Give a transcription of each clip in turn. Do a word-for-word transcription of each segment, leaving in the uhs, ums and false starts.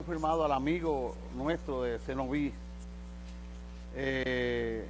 confirmado al amigo nuestro de Cenoví. Eh,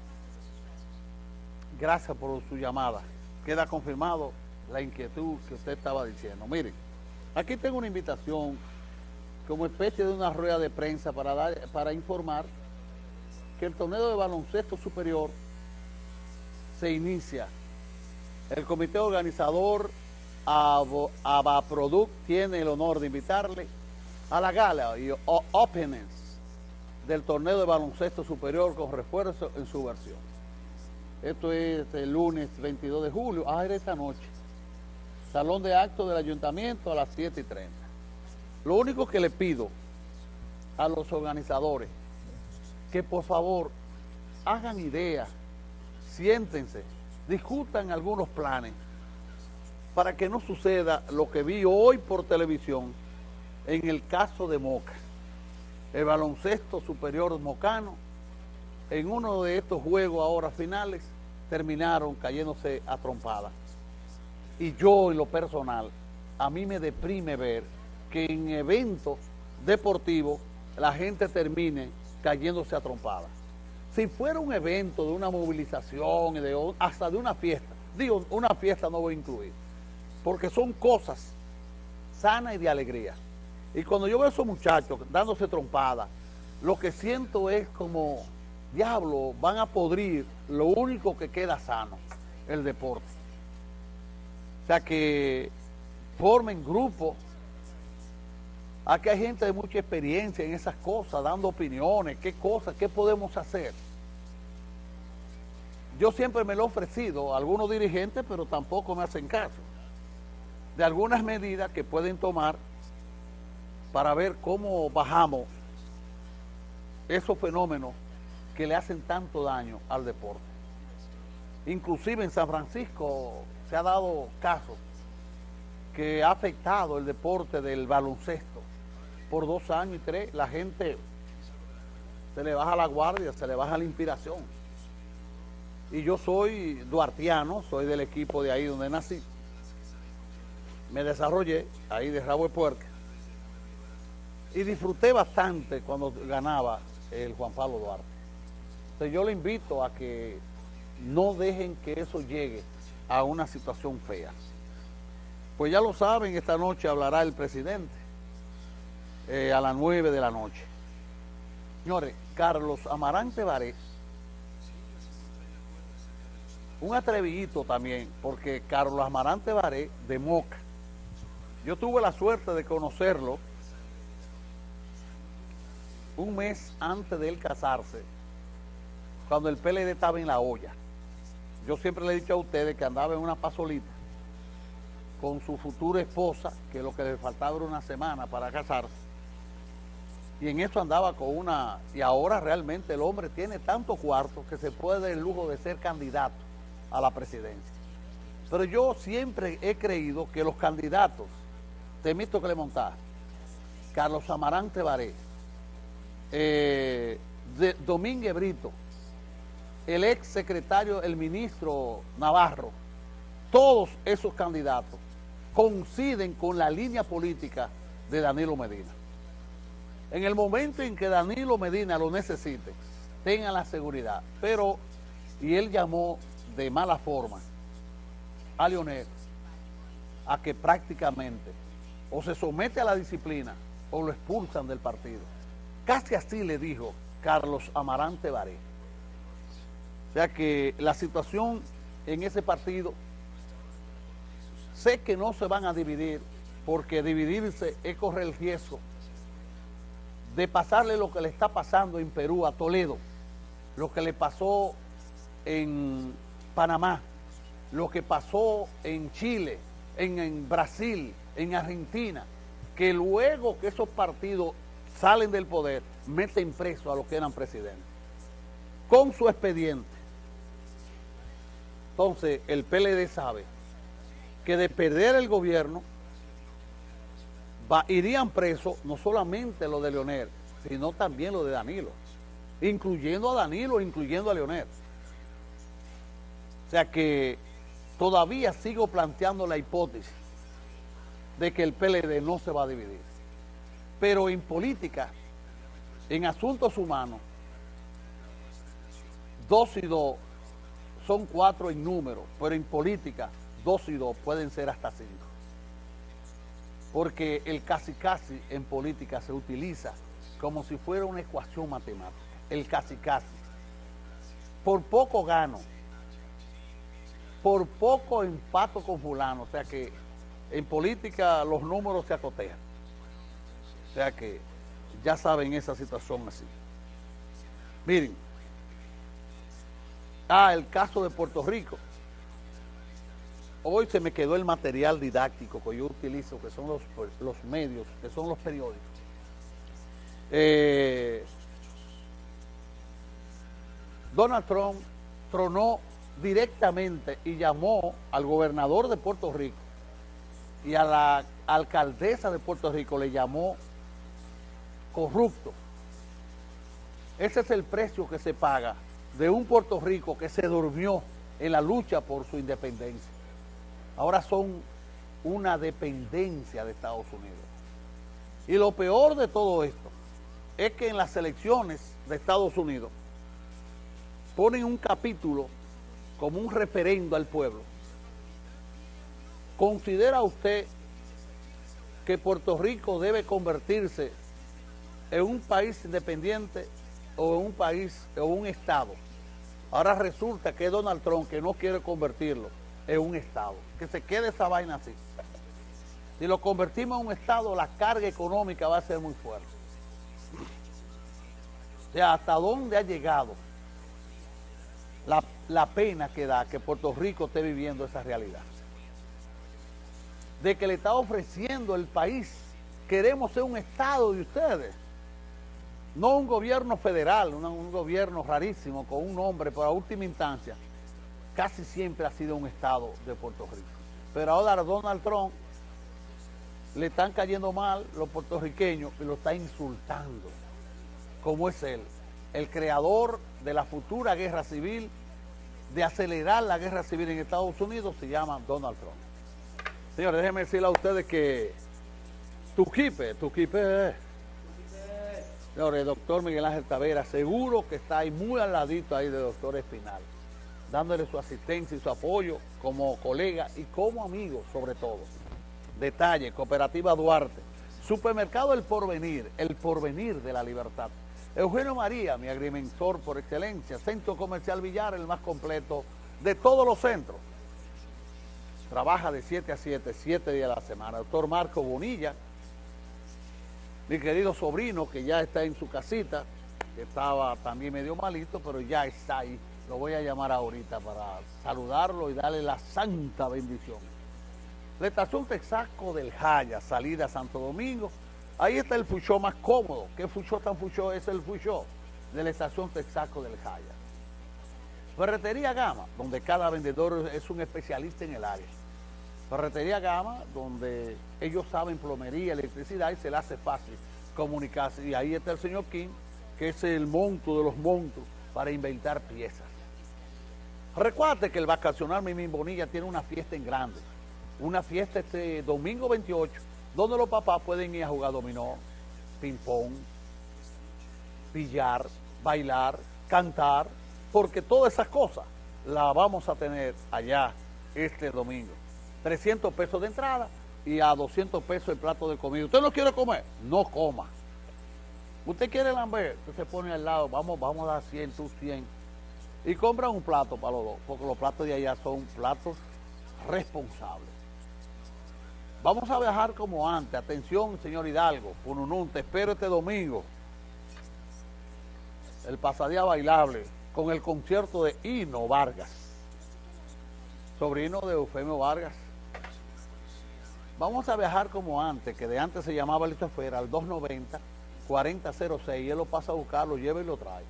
gracias por su llamada. Queda confirmado la inquietud que usted estaba diciendo. Miren, aquí tengo una invitación como especie de una rueda de prensa para, dar, para informar que el torneo de baloncesto superior se inicia. El comité organizador Abaproduct tiene el honor de invitarle a la gala y openings del torneo de baloncesto superior con refuerzo en su versión. Esto es el lunes veintidós de julio, ah, era esta noche. Salón de actos del ayuntamiento a las siete y treinta. Lo único que le pido a los organizadores, que por favor hagan idea, siéntense, discutan algunos planes, para que no suceda lo que vi hoy por televisión en el caso de Moca. El baloncesto superior mocano, en uno de estos juegos ahora finales, terminaron cayéndose a trompadas. Y yo, en lo personal, a mí me deprime ver que en eventos deportivos la gente termine cayéndose a trompadas. Si fuera un evento de una movilización, de, hasta de una fiesta, digo, una fiesta no voy a incluir, porque son cosas sanas y de alegría. Y cuando yo veo a esos muchachos dándose trompadas, lo que siento es como, diablo, van a podrir lo único que queda sano, el deporte. O sea que formen grupos. Aquí hay gente de mucha experiencia en esas cosas, dando opiniones, qué cosas, qué podemos hacer. Yo siempre me lo he ofrecido a algunos dirigentes, pero tampoco me hacen caso, de algunas medidas que pueden tomar para ver cómo bajamos esos fenómenos que le hacen tanto daño al deporte. Inclusive en San Francisco se ha dado casos que ha afectado el deporte del baloncesto. Por dos años y tres, la gente se le baja la guardia, se le baja la inspiración. Y yo soy duartiano, soy del equipo de ahí donde nací. Me desarrollé ahí de Rabo de Puerca y disfruté bastante cuando ganaba el Juan Pablo Duarte. Entonces yo le invito a que no dejen que eso llegue a una situación fea. Pues ya lo saben, esta noche hablará el presidente eh, a las nueve de la noche. Señores, Carlos Amarante Baré, un atrevidito también, porque Carlos Amarante Baré de Moca, yo tuve la suerte de conocerlo un mes antes de él casarse, cuando el P L D estaba en la olla. Yo siempre le he dicho a ustedes que andaba en una pasolita con su futura esposa, que lo que le faltaba era una semana para casarse, y en eso andaba con una, y ahora realmente el hombre tiene tanto cuarto que se puede dar el lujo de ser candidato a la presidencia. Pero yo siempre he creído que los candidatos, Temito Clemontá, Carlos Amarante Baré, eh, de Domínguez Brito, el ex secretario, el ministro Navarro, todos esos candidatos coinciden con la línea política de Danilo Medina. En el momento en que Danilo Medina lo necesite, tengan la seguridad. Pero, y él llamó de mala forma a Leonel a que prácticamente o se somete a la disciplina o lo expulsan del partido. Casi así le dijo Carlos Amarante Baré. O sea que la situación en ese partido, sé que no se van a dividir, porque dividirse es correr el riesgo de pasarle lo que le está pasando en Perú a Toledo, lo que le pasó en Panamá, lo que pasó en Chile, en, en Brasil, en Argentina, que luego que esos partidos salen del poder, meten preso a los que eran presidentes, con su expediente. Entonces, el P L D sabe que de perder el gobierno, va, irían presos no solamente los de Leonel, sino también los de Danilo, incluyendo a Danilo, incluyendo a Leonel. O sea que todavía sigo planteando la hipótesis de que el P L D no se va a dividir. Pero en política, en asuntos humanos, dos y dos son cuatro en número, pero en política, dos y dos pueden ser hasta cinco. Porque el casi casi en política se utiliza como si fuera una ecuación matemática. El casi casi. Por poco gano, por poco empato con fulano, o sea que en política los números se acotejan. O sea que ya saben esa situación así. Miren, ah, el caso de Puerto Rico. Hoy se me quedó el material didáctico que yo utilizo, que son los, los medios, que son los periódicos. Eh, Donald Trump tronó directamente y llamó al gobernador de Puerto Rico y a la alcaldesa de Puerto Rico le llamó corrupto. Ese es el precio que se paga de un Puerto Rico que se durmió en la lucha por su independencia. Ahora son una dependencia de Estados Unidos. Y lo peor de todo esto es que en las elecciones de Estados Unidos ponen un capítulo como un referendo al pueblo. ¿Considera usted que Puerto Rico debe convertirse en un país independiente o en un país o un estado? Ahora resulta que es Donald Trump que no quiere convertirlo en un estado, que se quede esa vaina así. Si lo convertimos en un estado, la carga económica va a ser muy fuerte. O sea, ¿hasta dónde ha llegado la, la pena que da que Puerto Rico esté viviendo esa realidad? De que le está ofreciendo el país, queremos ser un estado de ustedes, no un gobierno federal, un, un gobierno rarísimo con un nombre, pero a última instancia casi siempre ha sido un estado de Puerto Rico. Pero ahora a Donald Trump le están cayendo mal los puertorriqueños y lo está insultando, como es él, el creador de la futura guerra civil, de acelerar la guerra civil en Estados Unidos, se llama Donald Trump. Señores, déjenme decirle a ustedes que Tuquipe, Tuquipe, señores, el doctor Miguel Ángel Tavera, seguro que está ahí muy al ladito ahí del doctor Espinal, dándole su asistencia y su apoyo como colega y como amigo sobre todo. Detalle, Cooperativa Duarte, Supermercado El Porvenir, el porvenir de la libertad. Eugenio María, mi agrimensor por excelencia, Centro Comercial Villar, el más completo de todos los centros. Trabaja de siete a siete, siete días a la semana. Doctor Marco Bonilla, mi querido sobrino que ya está en su casita, que estaba también medio malito, pero ya está ahí. Lo voy a llamar ahorita para saludarlo y darle la santa bendición. La estación Texaco del Jaya, salida a Santo Domingo. Ahí está el fuchó más cómodo. ¿Qué fuchó tan fuchó? Es el fuchó de la estación Texaco del Jaya. Ferretería Gama, donde cada vendedor es un especialista en el área. Ferretería Gama, donde ellos saben plomería, electricidad y se le hace fácil comunicarse. Y ahí está el señor King, que es el monto de los montos para inventar piezas. Recuerde que el Vacacional Mimín Bonilla tiene una fiesta en grande. Una fiesta este domingo veintiocho, donde los papás pueden ir a jugar dominó, ping-pong, billar, bailar, cantar, porque todas esas cosas las vamos a tener allá este domingo. trescientos pesos de entrada y a doscientos pesos el plato de comida. ¿Usted no quiere comer? No coma. ¿Usted quiere lamber? Usted se pone al lado, vamos, vamos a dar cien, tú cien. Y compra un plato para los dos, porque los platos de allá son platos responsables. Vamos a viajar como antes. Atención, señor Hidalgo, Pununún, te espero este domingo. El pasadía bailable con el concierto de Hino Vargas, sobrino de Eufemio Vargas. Vamos a viajar como antes, que de antes se llamaba el chofer, al dos noventa, cuarenta cero seis, y él lo pasa a buscar, lo lleva y lo trae.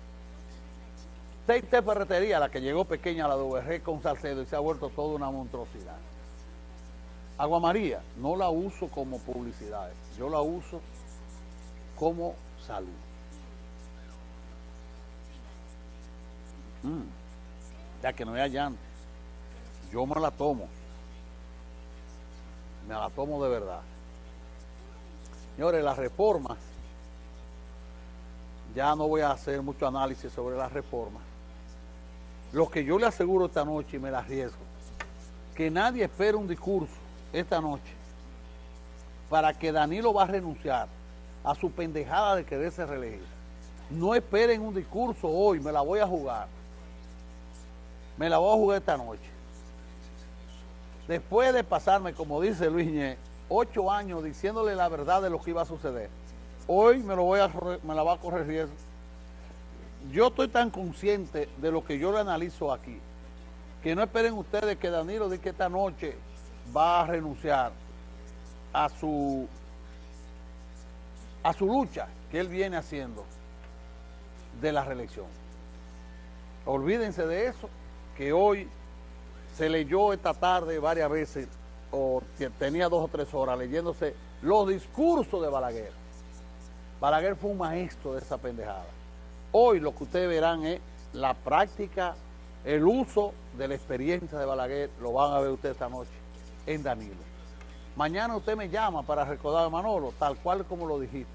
T T Ferretería, la que llegó pequeña a la de U R con Salcedo y se ha vuelto toda una monstruosidad. Agua María, no la uso como publicidad, yo la uso como salud. Mm, ya que no hay llanta, yo me la tomo, me la tomo de verdad. Señores, la reforma, ya no voy a hacer mucho análisis sobre la reforma. Lo que yo le aseguro esta noche, y me la arriesgo, que nadie espere un discurso esta noche para que Danilo va a renunciar a su pendejada de quererse reelegir. No esperen un discurso hoy, me la voy a jugar. Me la voy a jugar esta noche. Después de pasarme, como dice Luis Ñez, ocho años diciéndole la verdad de lo que iba a suceder, hoy me, lo voy a, me la va a correr riesgo. Yo estoy tan consciente de lo que yo le analizo aquí, que no esperen ustedes que Danilo diga que esta noche va a renunciar a su, a su lucha que él viene haciendo de la reelección. Olvídense de eso, que hoy se leyó esta tarde varias veces, o tenía dos o tres horas leyéndose los discursos de Balaguer. Balaguer fue un maestro de esa pendejada. Hoy lo que ustedes verán es la práctica, el uso de la experiencia de Balaguer, lo van a ver ustedes esta noche en Danilo. Mañana usted me llama para recordar a Manolo, tal cual como lo dijiste.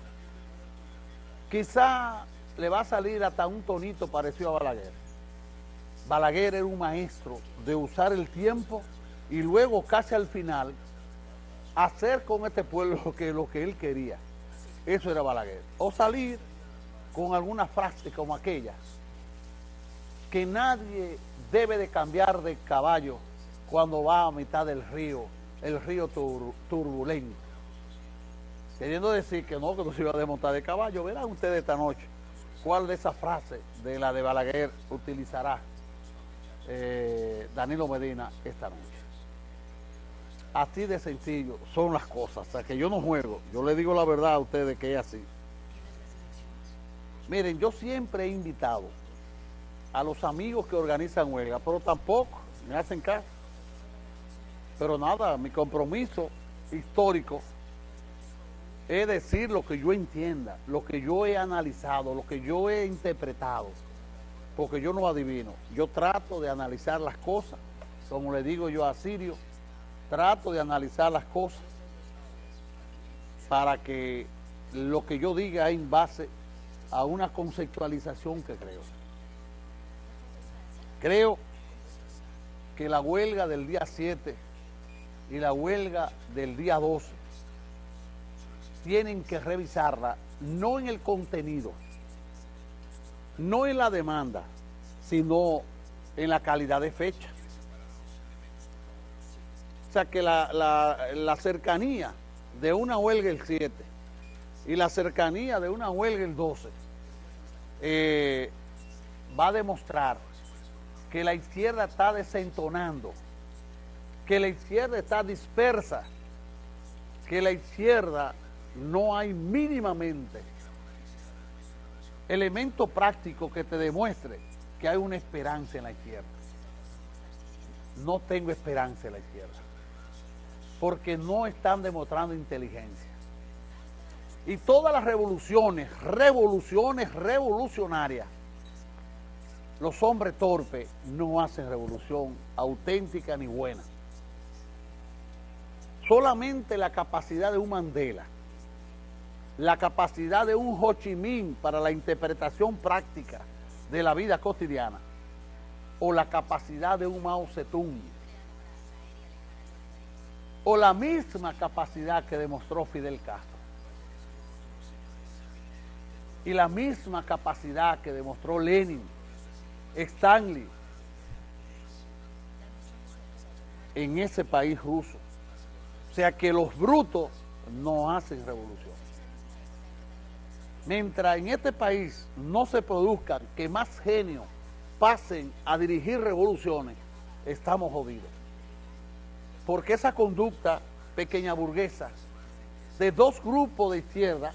Quizá le va a salir hasta un tonito parecido a Balaguer. Balaguer era un maestro de usar el tiempo y luego casi al final hacer con este pueblo lo que, lo que él quería. Eso era Balaguer. O salir con alguna frase como aquella, que nadie debe de cambiar de caballo cuando va a mitad del río, el río tur turbulento. Queriendo decir que no, que no se iba a desmontar de caballo. Verán ustedes esta noche cuál de esas frases de la de Balaguer utilizará eh, Danilo Medina esta noche. Así de sencillo son las cosas. O sea, que yo no juego, yo le digo la verdad a ustedes que es así. Miren, yo siempre he invitado a los amigos que organizan huelga, pero tampoco me hacen caso. Pero nada, mi compromiso histórico es decir lo que yo entienda, lo que yo he analizado, lo que yo he interpretado, porque yo no adivino. Yo trato de analizar las cosas, como le digo yo a Sirio, trato de analizar las cosas para que lo que yo diga es en base a una conceptualización que creo. Creo que la huelga del día siete y la huelga del día doce tienen que revisarla no en el contenido, no en la demanda, sino en la calidad de fecha. O sea que la, la, la cercanía de una huelga el siete y la cercanía de una huelga el doce eh, va a demostrar que la izquierda está desentonando, que la izquierda está dispersa, que la izquierda no hay mínimamente elemento práctico que te demuestre que hay una esperanza en la izquierda. No tengo esperanza en la izquierda, porque no están demostrando inteligencia. Y todas las revoluciones, revoluciones revolucionarias, los hombres torpes no hacen revolución auténtica ni buena. Solamente la capacidad de un Mandela, la capacidad de un Ho Chi Minh para la interpretación práctica de la vida cotidiana, o la capacidad de un Mao Zedong, o la misma capacidad que demostró Fidel Castro, y la misma capacidad que demostró Lenin, Stanley, en ese país ruso. O sea que los brutos no hacen revolución. Mientras en este país no se produzcan que más genios pasen a dirigir revoluciones, estamos jodidos. Porque esa conducta pequeña burguesa de dos grupos de izquierda,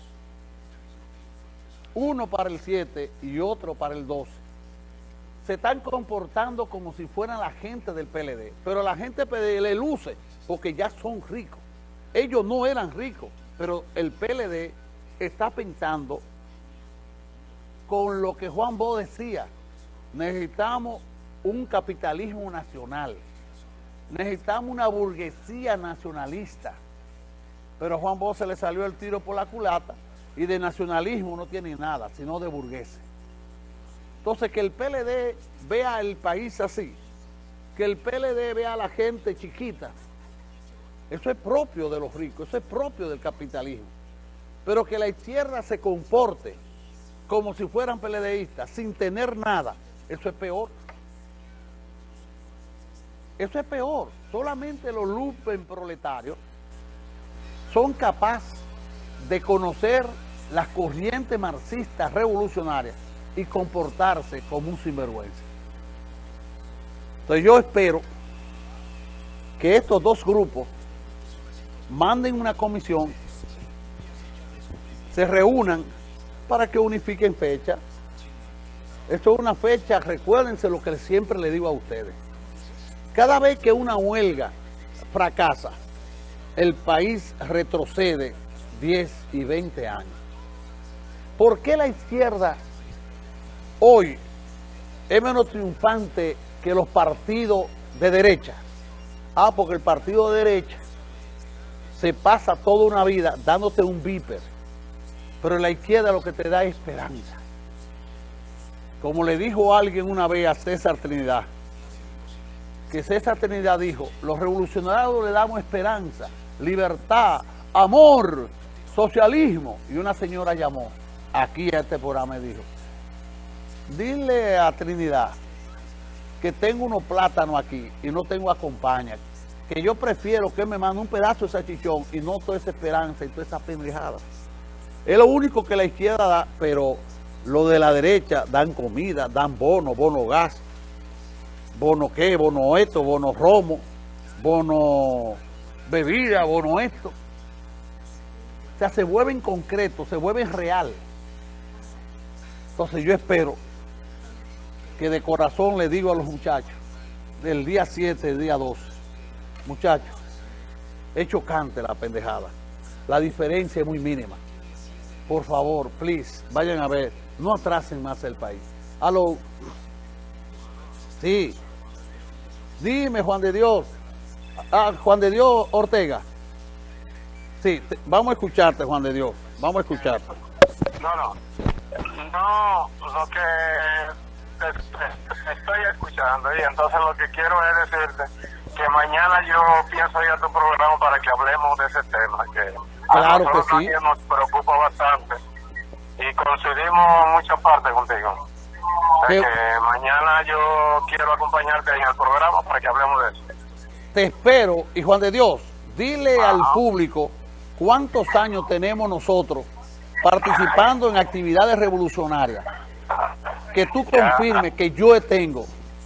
uno para el siete y otro para el doce, se están comportando como si fueran la gente del P L D, pero la gente del P L D le luce porque ya son ricos. Ellos no eran ricos, pero el P L D está pensando con lo que Juan Bo decía: necesitamos un capitalismo nacional, necesitamos una burguesía nacionalista, Pero a Juan Bosch se le salió el tiro por la culata y de nacionalismo no tiene nada, sino de burgueses. Entonces, que el P L D vea el país así, que el P L D vea a la gente chiquita, eso es propio de los ricos, eso es propio del capitalismo. Pero que la izquierda se comporte como si fueran PLDistas, sin tener nada, eso es peor. Eso es peor. Solamente los lumpen proletarios son capaces de conocer las corrientes marxistas revolucionarias y comportarse como un sinvergüenza. Entonces yo espero que estos dos grupos manden una comisión, se reúnan para que unifiquen fecha. Esto es una fecha, recuérdense lo que siempre le digo a ustedes. Cada vez que una huelga fracasa, el país retrocede diez y veinte años. ¿Por qué la izquierda hoy es menos triunfante que los partidos de derecha? Ah, porque el partido de derecha se pasa toda una vida dándote un viper, pero en la izquierda lo que te da es esperanza. Como le dijo alguien una vez a César Trinidad, que César Trinidad dijo, los revolucionarios le damos esperanza, libertad, amor, socialismo. Y una señora llamó aquí a este programa y dijo, dile a Trinidad que tengo unos plátanos aquí y no tengo acompaña, que yo prefiero que me mande un pedazo de salchichón y no toda esa esperanza y toda esa pendejada. Es lo único que la izquierda da, pero lo de la derecha dan comida, dan bono, bono gas, bono qué, bono esto, bono romo, bono bebida, bono esto. O sea, se vuelven concretos, se vuelven real. Entonces yo espero que de corazón le digo a los muchachos, del día siete, del día doce, muchachos, es chocante la pendejada. La diferencia es muy mínima. Por favor, please, vayan a ver, no atrasen más el país. Aló. Sí. Dime, Juan de Dios. Ah, Juan de Dios Ortega. Sí, te, vamos a escucharte, Juan de Dios. Vamos a escucharte. No, no. No, lo que te, te, te estoy escuchando y entonces lo que quiero es decirte que mañana yo pienso ir a tu programa para que hablemos de ese tema, que claro a nosotros que sí. también nos preocupa bastante y coincidimos en muchas partes contigo. O sea que mañana yo quiero acompañarte en el programa para que hablemos de eso. Te espero, y Juan de Dios, dile Ajá. al público cuántos años tenemos nosotros participando en actividades revolucionarias. Que tú confirmes que yo tengo.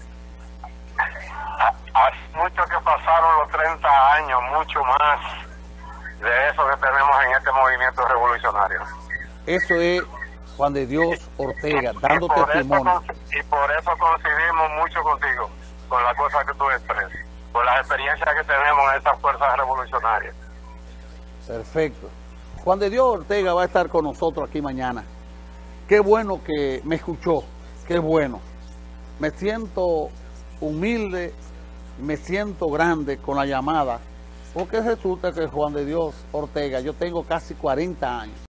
Hace mucho que pasaron los treinta años, mucho más de eso que tenemos en este movimiento revolucionario. Eso es Juan de Dios Ortega, dando y por testimonio. Eso, y por eso coincidimos mucho contigo, con las cosas que tú expresas, con las experiencias que tenemos en estas fuerzas revolucionarias. Perfecto. Juan de Dios Ortega va a estar con nosotros aquí mañana. Qué bueno que me escuchó, qué bueno. Me siento humilde, me siento grande con la llamada, porque resulta que Juan de Dios Ortega, yo tengo casi cuarenta años.